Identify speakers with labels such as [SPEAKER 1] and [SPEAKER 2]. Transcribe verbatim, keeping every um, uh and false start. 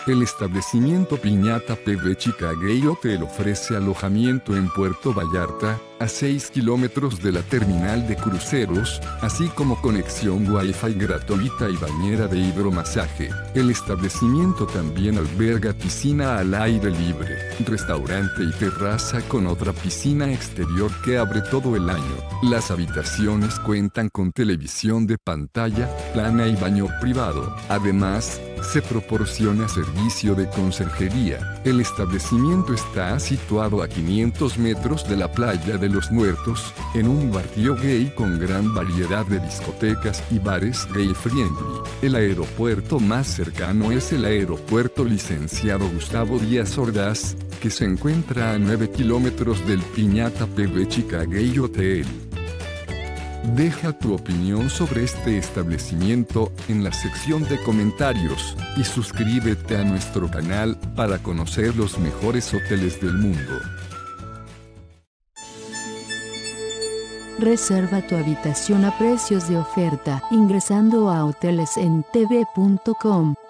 [SPEAKER 1] El establecimiento Piñata P V Chicago Hotel ofrece alojamiento en Puerto Vallarta, a seis kilómetros de la terminal de cruceros, así como conexión Wi-Fi gratuita y bañera de hidromasaje. El establecimiento también alberga piscina al aire libre, restaurante y terraza con otra piscina exterior que abre todo el año. Las habitaciones cuentan con televisión de pantalla plana y baño privado. Además, se proporciona servicio de conserjería. El establecimiento está situado a quinientos metros de la playa de Los Muertos, en un barrio gay con gran variedad de discotecas y bares gay friendly. El aeropuerto más cercano es el aeropuerto Licenciado Gustavo Díaz Ordaz, que se encuentra a nueve kilómetros del Piñata P V Chicago Hotel. Deja tu opinión sobre este establecimiento en la sección de comentarios y suscríbete a nuestro canal para conocer los mejores hoteles del mundo.
[SPEAKER 2] Reserva tu habitación a precios de oferta ingresando a hoteles en t v punto com.